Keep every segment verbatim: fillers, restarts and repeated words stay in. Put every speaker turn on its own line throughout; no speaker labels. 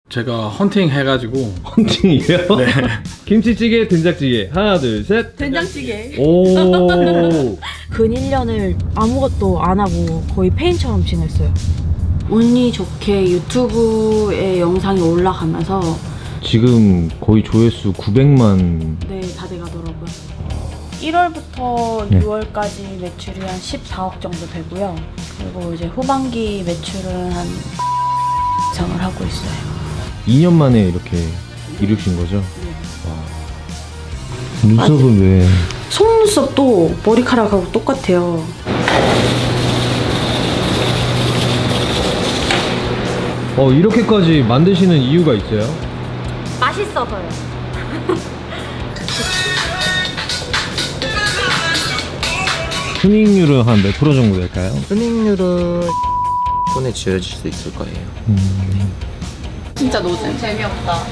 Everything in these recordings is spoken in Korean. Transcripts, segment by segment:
제가 헌팅 해가지고.
헌팅이에요?
네.
김치찌개, 된장찌개. 하나, 둘, 셋.
된장찌개.
오.
근 일 년을 아무것도 안 하고 거의 페인처럼 지냈어요. 운이 좋게 유튜브에 영상이 올라가면서
지금 거의 조회수 구백만.
네, 다 돼가더라고요. 일월부터
네.
유월까지 매출이 한 십사억 정도 되고요. 그리고 이제 후반기 매출은 한 이상을 하고 있어요.
이 년 만에 이렇게 이루신 거죠?
네.
와. 눈썹은 왜?
속눈썹도 머리카락하고 똑같아요.
어, 이렇게까지 만드시는 이유가 있어요?
맛있어서요.
순이익률은 한 몇 프로 정도 될까요?
순이익률은 손에 쥐어질 수 있을 거예요.
음.
진짜 노잼. 재미없다.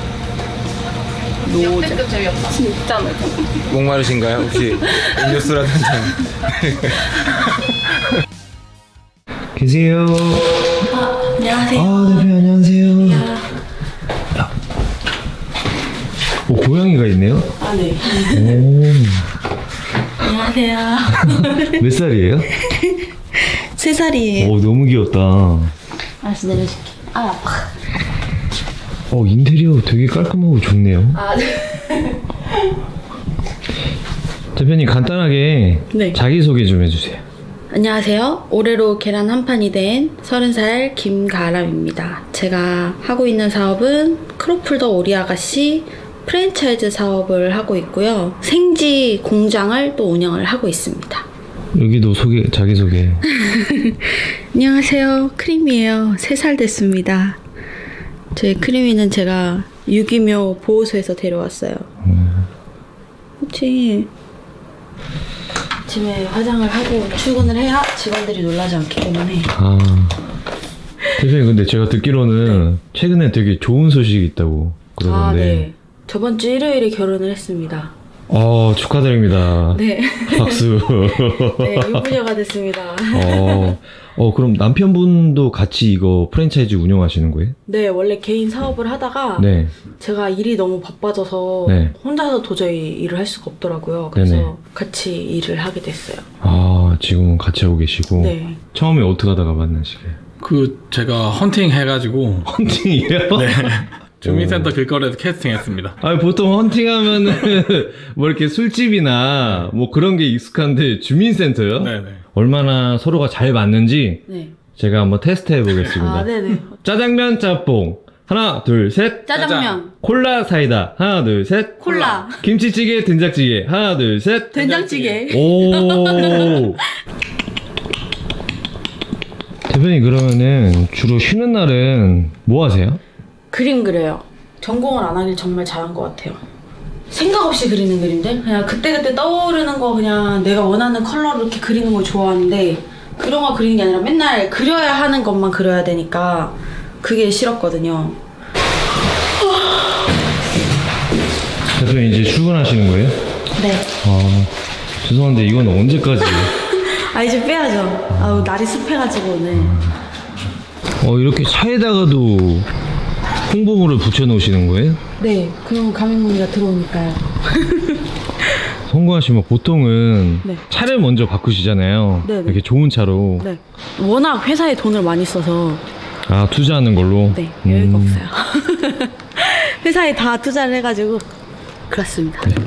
노잼. 재미없다. 진짜 노잼.
목마르신가요? 혹시 음료수라도 한 잔.
계세요.
아, 안녕하세요.
아, 대표 안녕하세요. 야. 오, 고양이가 있네요?
아, 네.
오.
안녕하세요.
몇 살이에요?
세 살이에요.
오, 너무 귀엽다.
알았어, 내려줄게. 아, 아파.
어, 인테리어 되게 깔끔하고 좋네요.
아, 네.
대표님 간단하게
네.
자기소개 좀 해주세요.
안녕하세요. 올해로 계란 한 판이 된 서른 살 김가람입니다. 제가 하고 있는 사업은 크로플더 오리아가씨 프랜차이즈 사업을 하고 있고요. 생지 공장을 또 운영을 하고 있습니다.
여기도 소개, 자기소개.
안녕하세요. 크림이에요. 세 살 됐습니다. 저희 크림이는 제가 유기묘 보호소에서 데려왔어요.
음.
혹시 아침에 화장을 하고 출근을 해야 직원들이 놀라지 않기 때문에.
아, 대표님 근데 제가 듣기로는 네. 최근에 되게 좋은 소식이 있다고 그러던데.
아, 네. 저번 주 일요일에 결혼을 했습니다.
어, 축하드립니다.
네.
박수.
네, 유부녀가 됐습니다.
어, 어, 그럼 남편분도 같이 이거 프랜차이즈 운영하시는 거예요?
네, 원래 개인 사업을 하다가
네.
제가 일이 너무 바빠져서
네. 혼자서
도저히 일을 할 수가 없더라고요. 그래서
네네.
같이 일을 하게 됐어요.
아, 지금은 같이 하고 계시고.
네.
처음에 어떻게 하다가 만나시게?
그 제가 헌팅 해가지고.
헌팅이에요?
네. 주민센터 길거리에서 캐스팅했습니다.
아, 보통 헌팅하면은 뭐 이렇게 술집이나 뭐 그런 게 익숙한데 주민센터요?
네네.
얼마나 서로가 잘 맞는지
네.
제가 한번 테스트 해보겠습니다.
아, 네네.
짜장면 짬뽕 하나 둘 셋.
짜장면.
콜라 사이다 하나 둘 셋.
콜라.
김치찌개 된장찌개 하나 둘 셋.
된장찌개.
오. 대표님 그러면은 주로 쉬는 날은 뭐 하세요?
그림 그려요. 전공을 안 하길 정말 잘한 것 같아요. 생각 없이 그리는 그림들? 그냥 그때그때 떠오르는 거 그냥 내가 원하는 컬러로 이렇게 그리는 걸 좋아하는데 그런 거 그리는 게 아니라 맨날 그려야 하는 것만 그려야 되니까 그게 싫었거든요.
대표님 이제 출근하시는 거예요?
네.
아, 죄송한데 이건 언제까지?
아, 이제 빼야죠. 아우, 날이 습해가지고 오늘.
어, 이렇게 차에다가도 홍보물을 붙여놓으시는 거예요?
네, 그럼 가맹문의가 들어오니까요.
성공하시면 보통은
네.
차를 먼저 바꾸시잖아요.
네네.
이렇게 좋은 차로.
네. 워낙 회사에 돈을 많이 써서.
아, 투자하는 걸로?
네, 여유가
음.
없어요. 회사에 다 투자를 해가지고 그렇습니다.
네.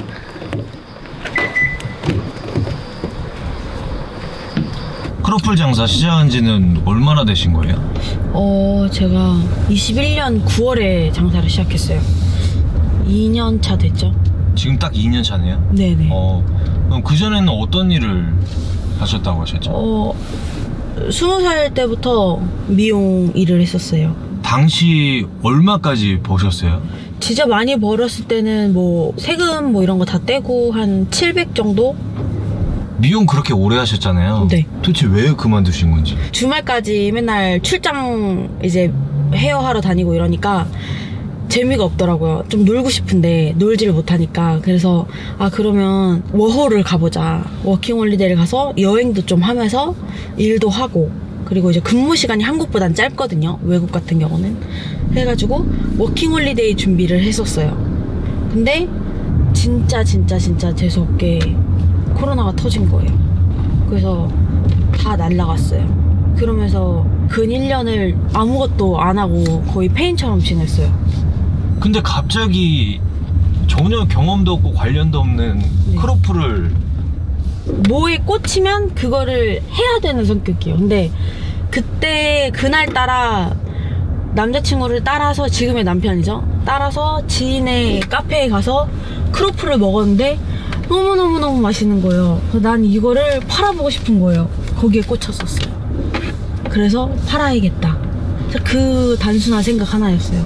크로플 장사 시작한 지는 얼마나 되신 거예요?
어, 제가 이십일 년 구월에 장사를 시작했어요. 이 년 차 됐죠?
지금 딱 이 년 차네요?
네네.
어, 그럼 그전에는 어떤 일을 하셨다고 하셨죠?
어, 스무 살 때부터 미용 일을 했었어요.
당시 얼마까지 버셨어요?
진짜 많이 벌었을 때는 뭐 세금 뭐 이런 거 다 떼고 한 칠백 정도?
미용 그렇게 오래 하셨잖아요.
네.
도대체 왜 그만두신 건지?
주말까지 맨날 출장 이제 헤어하러 다니고 이러니까 재미가 없더라고요. 좀 놀고 싶은데 놀지를 못하니까. 그래서 아, 그러면 워홀을 가보자. 워킹홀리데이를 가서 여행도 좀 하면서 일도 하고 그리고 이제 근무 시간이 한국보단 짧거든요. 외국 같은 경우는. 해가지고 워킹홀리데이 준비를 했었어요. 근데 진짜 진짜 진짜 재수없게 코로나가 터진 거예요. 그래서 다 날라갔어요. 그러면서 근 일 년을 아무것도 안 하고 거의 폐인처럼 지냈어요.
근데 갑자기 전혀 경험도 없고 관련도 없는
네.
크로플을
뭐에 꽂히면 그거를 해야 되는 성격이에요. 근데 그때 그날따라 남자친구를 따라서, 지금의 남편이죠, 따라서 지인의 카페에 가서 크로플을 먹었는데 너무너무너무 맛있는 거예요. 난 이거를 팔아보고 싶은 거예요. 거기에 꽂혔었어요. 그래서 팔아야겠다. 그 단순한 생각 하나였어요.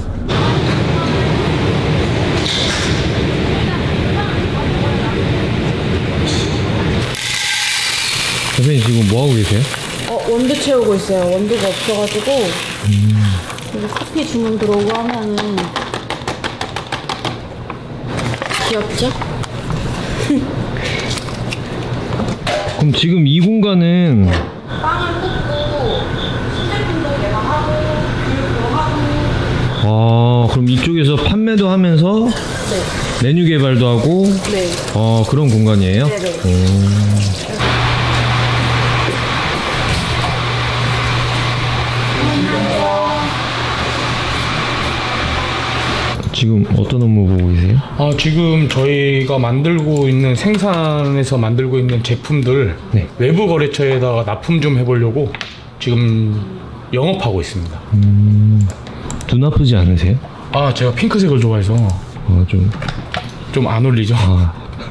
대표님 지금 뭐 하고 계세요?
어, 원두 채우고 있어요. 원두가 없어가지고. 음. 그리고 커피 주문 들어오고 하면은 귀엽죠?
그럼 지금 이 공간은
빵을 굽고 수제품도 내가 하고 교육도 하고.
아 그럼 이쪽에서 판매도 하면서
네.
메뉴 개발도 하고
네.
어 그런 공간이에요?
네네.
오. 지금 어떤 업무 보고 계세요?
아, 지금 저희가 만들고 있는, 생산해서 만들고 있는 제품들
네.
외부 거래처에다가 납품 좀 해보려고 지금 영업하고 있습니다.
음, 눈 아프지 않으세요?
아, 제가 핑크색을 좋아해서
어, 좀,
좀 안 어울리죠?
아.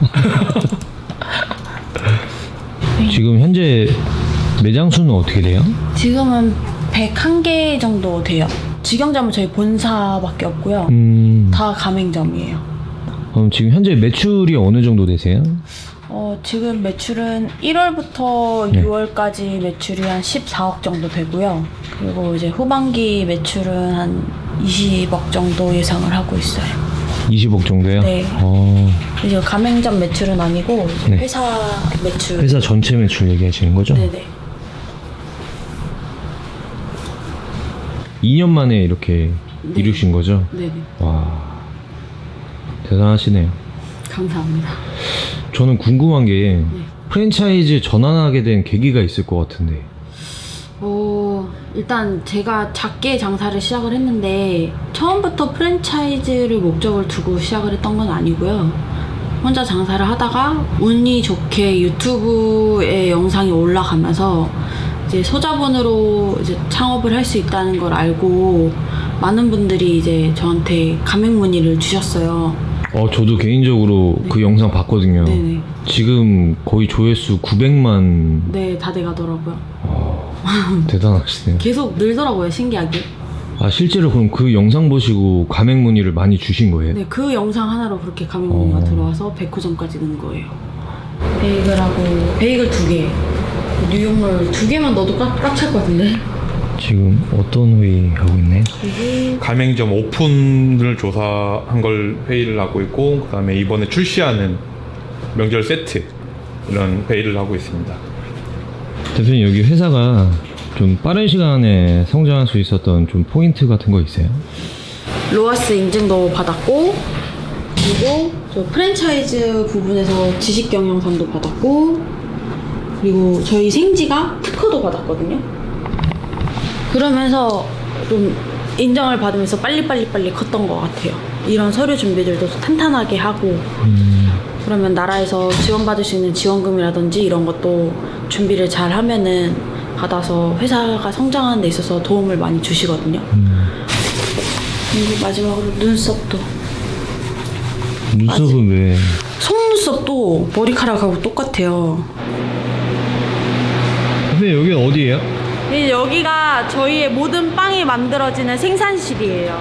지금 현재 매장 수는 어떻게 돼요?
지금은 백일 개 정도 돼요. 직영점은 저희 본사밖에 없고요.
음,
다 가맹점이에요.
그럼 지금 현재 매출이 어느 정도 되세요?
어, 지금 매출은 일월부터
네.
유월까지 매출이 한 십사억 정도 되고요. 그리고 이제 후반기 매출은 한 이십억 정도 예상을 하고 있어요.
이십억 정도요?
네.
어,
이제 가맹점 매출은 아니고 이제
네.
회사 매출.
회사 전체 매출 얘기하시는 거죠?
네네.
이 년 만에 이렇게
네.
이루신 거죠?
네네.
와, 대단하시네요.
감사합니다.
저는 궁금한 게
네.
프랜차이즈 전환하게 된 계기가 있을 것 같은데.
어, 일단 제가 작게 장사를 시작을 했는데 처음부터 프랜차이즈를 목적을 두고 시작을 했던 건 아니고요. 혼자 장사를 하다가 운이 좋게 유튜브에 영상이 올라가면서 이제 소자본으로 이제 창업을 할 수 있다는 걸 알고 많은 분들이 이제 저한테 가맹 문의를 주셨어요.
어, 저도 개인적으로
네.
그 영상 봤거든요.
네네.
지금 거의 조회수 구백만.
네, 다 돼가더라고요.
어, 대단하시네요.
계속 늘더라고요, 신기하게.
아, 실제로 그럼 그 영상 보시고 가맹 문의를 많이 주신 거예요?
네, 그 영상 하나로 그렇게 가맹 문의가
어.
들어와서 백호점까지 는 거예요. 베이글하고 베이글 두 개, 뉴욕물 두 개만 넣어도 꽉, 꽉 찰 것 같은데.
지금 어떤 회의 하고 있나요?
이게
가맹점 오픈을 조사한 걸 회의를 하고 있고, 그 다음에 이번에 출시하는 명절 세트 이런 회의를 하고 있습니다.
대표님, 여기 회사가 좀 빠른 시간에 성장할 수 있었던 좀 포인트 같은 거 있어요?
로아스 인증도 받았고, 그리고 저 프랜차이즈 부분에서 지식 경영선도 받았고, 그리고 저희 생지가 특허도 받았거든요. 그러면서 좀 인정을 받으면서 빨리빨리빨리 컸던 것 같아요. 이런 서류 준비들도 탄탄하게 하고,
음,
그러면 나라에서 지원받을 수 있는 지원금이라든지 이런 것도 준비를 잘 하면은 받아서 회사가 성장하는 데 있어서 도움을 많이 주시거든요.
음.
그리고 마지막으로 눈썹도.
눈썹은 왜?
속눈썹도 머리카락하고 똑같아요.
대표님, 여기 어디예요?
이제 여기가 저희의 모든 빵이 만들어지는 생산실이에요.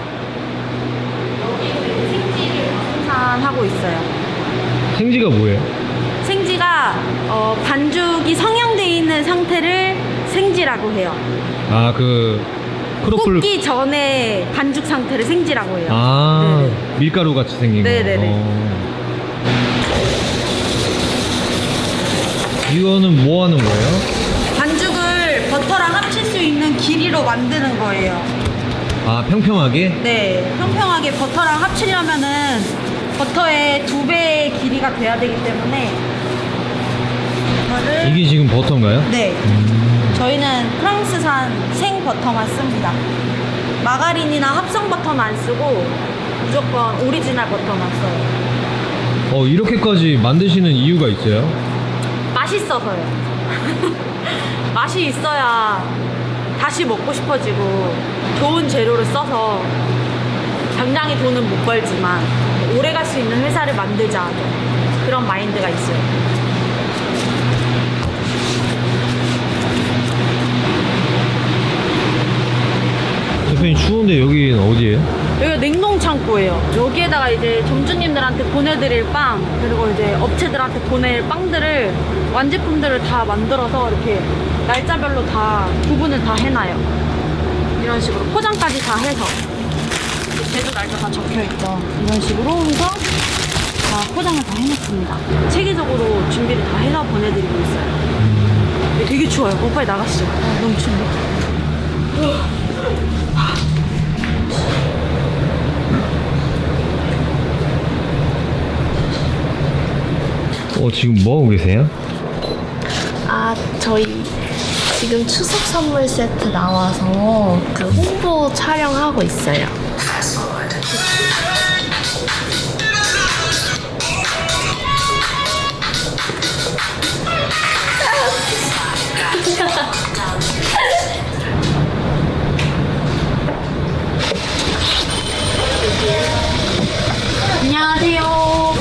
여기서 생지를 생산하고 있어요.
생지가 뭐예요?
생지가 어, 반죽이 성형돼 있는 상태를 생지라고 해요.
아, 그 크로플.
굽기 전에 반죽 상태를 생지라고 해요.
아,
네네.
밀가루 같이 생긴 거.
네네네.
어. 이거는 뭐 하는 거예요?
반죽을 버터랑 합 있는 길이로 만드는 거예요.
아, 평평하게?
네, 평평하게 버터랑 합치려면은 버터의 두 배의 길이가 돼야 되기 때문에 버터를
이게 지금 버터인가요?
네, 저희는 프랑스산 생 버터만 씁니다. 마가린이나 합성 버터는 안 쓰고 무조건 오리지널 버터만 써요.
어, 이렇게까지 만드시는 이유가 있어요?
맛있어서요. 맛이 있어야 다시 먹고 싶어지고 좋은 재료를 써서 당장의 돈은 못 벌지만 오래 갈 수 있는 회사를 만들자, 그런 마인드가 있어요.
대표님 추운데 여기는 어디예요?
여기가 냉동 창고예요. 여기에다가 이제 점주님들한테 보내드릴 빵, 그리고 이제 업체들한테 보낼 빵들을, 완제품들을 다 만들어서 이렇게 날짜별로 다 구분을 다 해놔요. 이런 식으로 포장까지 다 해서 제조 날짜 다 적혀있죠. 이런 식으로 해서 다 포장을 다 해놓습니다. 체계적으로 준비를 다 해서 보내드리고 있어요. 되게 추워요. 어, 빨리 나가시죠. 아, 너무 추운데.
어, 지금 뭐하고 계세요?
아, 저희 지금 추석 선물 세트 나와서 그 홍보 촬영하고 있어요.
안녕하세요.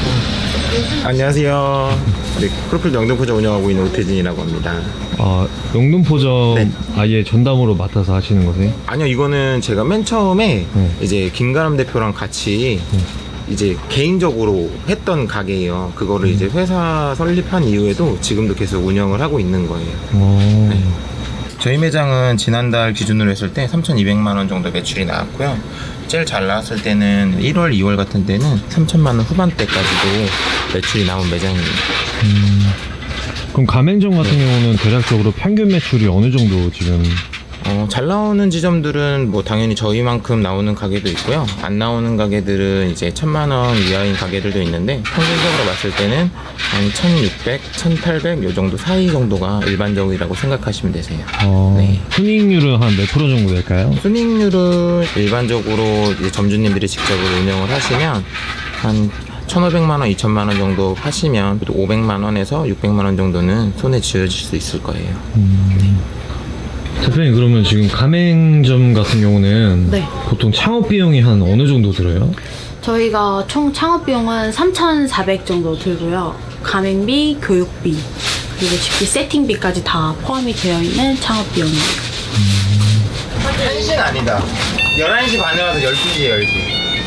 안녕하세요. 네, 크로플 영등포점 운영하고 있는 오태진이라고 합니다.
아, 영등포점
네.
아예 전담으로 맡아서 하시는 거세요?
아니요, 이거는 제가 맨 처음에
네.
이제 김가람 대표랑 같이
네.
이제 개인적으로 했던 가게예요. 그거를 이제 회사 설립한 이후에도 지금도 계속 운영을 하고 있는 거예요.
어...
네. 저희 매장은 지난달 기준으로 했을 때 삼천이백만 원 정도 매출이 나왔고요. 제일 잘 나왔을 때는 일월, 이월 같은 때는 삼천만 원 후반대까지도 매출이 나온 매장입니다.
음... 그럼 가맹점 같은 경우는 대략적으로 평균 매출이 어느 정도 지금?
어, 잘 나오는 지점들은 뭐 당연히 저희만큼 나오는 가게도 있고요. 안 나오는 가게들은 이제 천만 원 이하인 가게들도 있는데 평균적으로 봤을 때는 한 천육백, 천팔백 요 정도 사이 정도가 일반적이라고 생각하시면 되세요.
어...
네.
순이익률은 한 몇 프로 정도 될까요?
순이익률은 일반적으로 이제 점주님들이 직접으로 운영을 하시면 한 천오백만 원, 이천만 원 정도 하시면 오백만 원에서 육백만 원 정도는 손에 쥐어질 수 있을 거예요.
음... 네. 대표님, 그러면 지금 가맹점 같은 경우는
네.
보통 창업 비용이 한 어느 정도 들어요?
저희가 총 창업 비용은 삼천사백 정도 들고요. 가맹비, 교육비, 그리고 집기 세팅비까지 다 포함이 되어 있는 창업 비용입니다.
음... 한 시는 아니다. 열한 시 반에 와서 열두 시에 열지.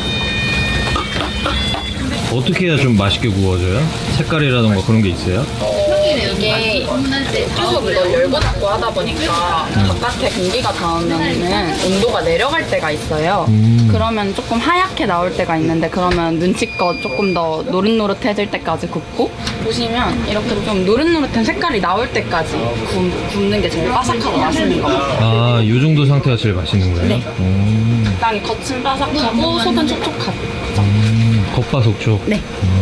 어떻게 해야 좀 맛있게 구워져요? 색깔이라던가 그런 게 있어요?
이게 계속 이걸 열고 닫고 하다 보니까 바깥에 공기가 닿으면 온도가 내려갈 때가 있어요.
음.
그러면 조금 하얗게 나올 때가 있는데, 그러면 눈치껏 조금 더 노릇노릇해질 때까지 굽고, 보시면 이렇게 좀 노릇노릇한 색깔이 나올 때까지 굽, 굽는 게 제일 바삭하고 맛있는 것 같아요.
아, 이 정도 상태가 제일 맛있는 거예요?
네.
음.
적당히 겉은 바삭하고 속은 촉촉하고.
음, 겉바속촉.
네.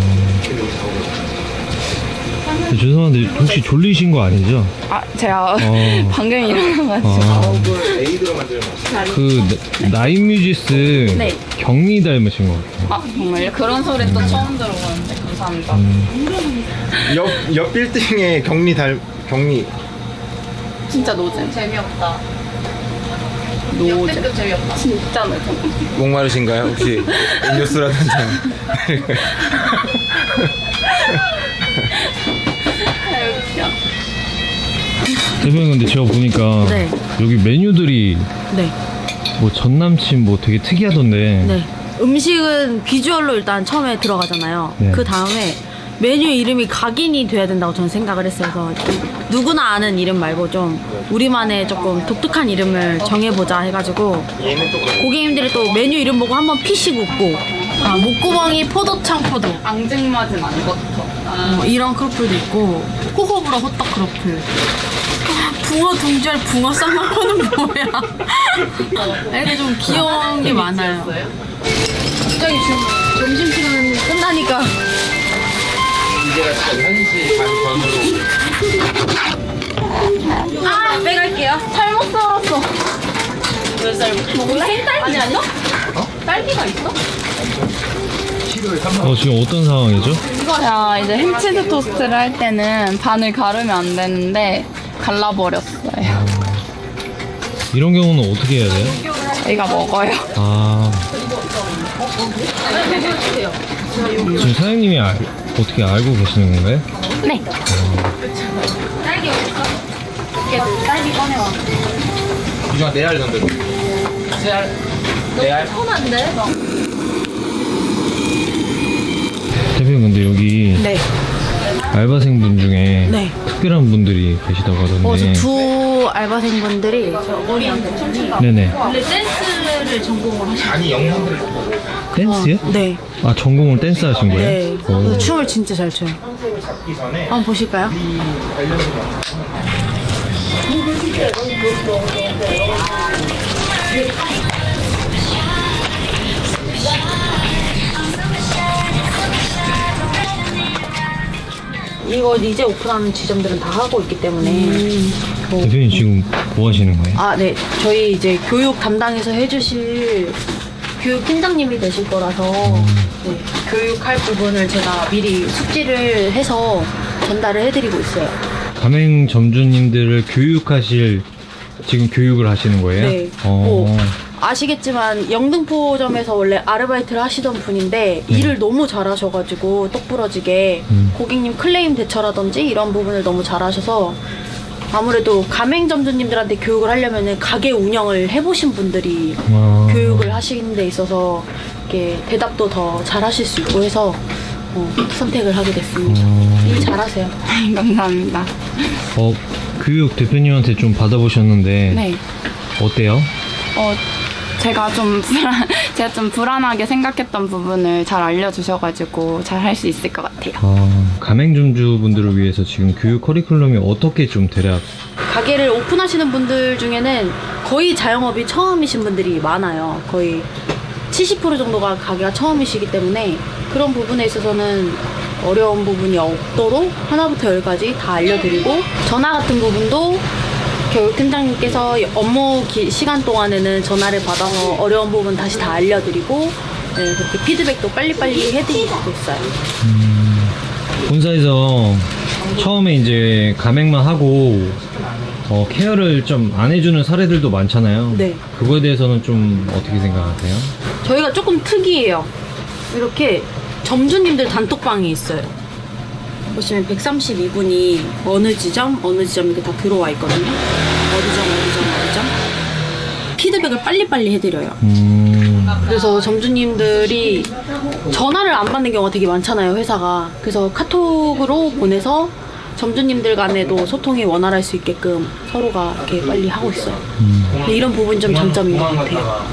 네, 죄송한데 혹시 졸리신 거 아니죠?
아, 제가
어.
방금 일어나가지고.
아. 그 나- 나인뮤지스
네.
경리 닮으신 것 같아요.
아, 정말요? 그런 소리 또 처음 들어보는데 감사합니다.
옆, 옆 빌딩에 격리 달, 격리.
진짜 노잼. 재미없다. 노잼. 재미없다. 진짜 노잼.
목마르신가요? 혹시 음료수라도 한 잔.
대표님, 근데 제가 보니까
네.
여기 메뉴들이
네.
뭐 전남친 뭐 되게 특이하던데.
네. 음식은 비주얼로 일단 처음에 들어가잖아요.
네.
그 다음에 메뉴 이름이 각인이 돼야 된다고 저는 생각을 했어요. 그래서 누구나 아는 이름 말고 좀 우리만의 조금 독특한 이름을 정해보자 해가지고 고객님들이 또 메뉴 이름 보고 한번 피식 웃고, 아, 목구멍이 포도청 포도,
앙증맞은 안 버터.
어, 이런 크로플도 있고, 호호불호 호떡 크로플, 아, 붕어 둥절 붕어 쌍꺼풀은 뭐야? 이렇게 좀 귀여운 게 많아요. 갑자기 지금 점심시간 끝나니까 아! 빼갈게요. 잘못 썰었어. 왜 썰? 먹을래? 딸기 아니, 있어? 어? 딸기가 있어?
어, 지금 어떤 상황이죠?
자, 이제 햄치즈 토스트를 할 때는 반을 가르면 안 되는데 갈라버렸어요.
이런 경우는 어떻게 해야 돼요?
얘가 먹어요.
아. 지금 사장님이 알, 어떻게 알고 계시는 건가요?
네.
딸기 어딨어? 이렇게 딸기 꺼내와.
이중아 네 알 정도. 세 알. 네 알.
편한데?
대표님 근데 여기
네.
알바생분 중에
네.
특별한 분들이 계시다고 하던데.
어, 저 두 알바생분들이 어린 분이
네네.
원래 댄스를 전공을 하셨어요.
아니 영상들.
댄스요?
네.
아 전공을 댄스 하신 거예요?
네.
오.
그래서 춤을 진짜 잘 춰요. 한번 보실까요? 이거 이제 오픈하는 지점들은 다 하고 있기 때문에 뭐-
대표님 지금 뭐 하시는 거예요?
아, 네. 저희 이제 교육 담당해서 해주실 교육 팀장님이 되실 거라서 네, 교육할 부분을 제가 미리 숙지를 해서 전달을 해드리고 있어요.
가맹 점주님들을 교육하실 지금 교육을 하시는 거예요?
네.
어.
뭐 아시겠지만 영등포점에서 원래 아르바이트를 하시던 분인데
네.
일을 너무 잘하셔가지고 똑부러지게
음.
고객님 클레임 대처라든지 이런 부분을 너무 잘하셔서 아무래도 가맹점주님들한테 교육을 하려면 가게 운영을 해보신 분들이
와.
교육을 하시는 데 있어서 이렇게 대답도 더 잘하실 수 있고 해서 어, 선택을 하게 됐습니다.
어.
일 잘하세요.
감사합니다.
어, 교육 대표님한테 좀 받아보셨는데
네.
어때요?
어, 제가 좀 불안, 제가 좀 불안하게 생각했던 부분을 잘 알려주셔가지고 잘 할 수 있을 것 같아요.
아, 가맹점주분들을 위해서 지금 교육 커리큘럼이 어떻게 좀 대략
가게를 오픈하시는 분들 중에는 거의 자영업이 처음이신 분들이 많아요. 거의 칠십 퍼센트 정도가 가게가 처음이시기 때문에 그런 부분에 있어서는 어려운 부분이 없도록 하나부터 열까지 다 알려드리고 전화 같은 부분도 교육팀장님께서 업무 기, 시간 동안에는 전화를 받아서 어려운 부분 다시 다 알려드리고 네, 그렇게 피드백도 빨리빨리 해드리고 있어요.
본사에서 처음에 이제 가맹만 하고 어, 케어를 좀 안 해주는 사례들도 많잖아요.
네.
그거에 대해서는 좀 어떻게 생각하세요?
저희가 조금 특이해요. 이렇게 점주님들 단톡방이 있어요. 보시면 백삼십이 분이 어느 지점, 어느 지점 이렇게 다 들어와 있거든요. 어디 점, 어디 점, 어디 점. 피드백을 빨리빨리 해드려요.
음,
그래서 점주님들이 전화를 안 받는 경우가 되게 많잖아요, 회사가. 그래서 카톡으로 보내서 점주님들 간에도 소통이 원활할 수 있게끔 서로가 이렇게 빨리 하고 있어요. 근데 이런 부분이 좀 장점인 것 같아요.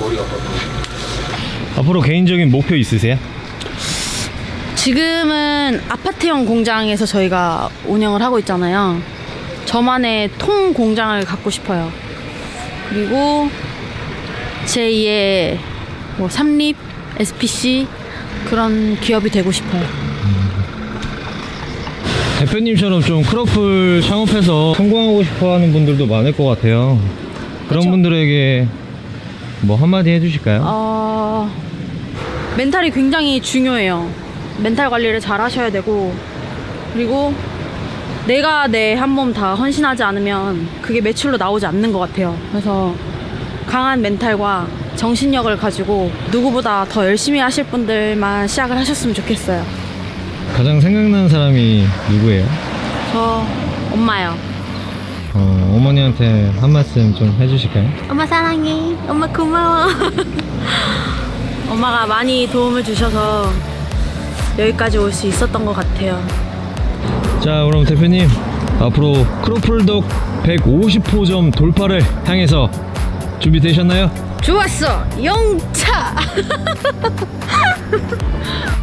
앞으로 개인적인 목표 있으세요?
지금은 아파트형 공장에서 저희가 운영을 하고 있잖아요. 저만의 통 공장을 갖고 싶어요. 그리고 제이의 뭐 삼립, 에스피씨 그런 기업이 되고 싶어요.
대표님처럼 좀 크로플 창업해서 성공하고 싶어 하는 분들도 많을 것 같아요. 그런
그쵸?
분들에게 뭐 한마디 해주실까요?
어... 멘탈이 굉장히 중요해요. 멘탈 관리를 잘 하셔야 되고 그리고 내가 내 한 몸 다 헌신하지 않으면 그게 매출로 나오지 않는 것 같아요. 그래서 강한 멘탈과 정신력을 가지고 누구보다 더 열심히 하실 분들만 시작을 하셨으면 좋겠어요.
가장 생각나는 사람이 누구예요?
저 엄마요.
어, 어머니한테 한 말씀 좀 해주실까요?
엄마 사랑해. 엄마 고마워. 엄마가 많이 도움을 주셔서 여기까지 올 수 있었던 것 같아요.
자, 그럼 대표님 앞으로 크로플덕 백오십 호점 돌파를 향해서 준비되셨나요?
좋았어. 영차.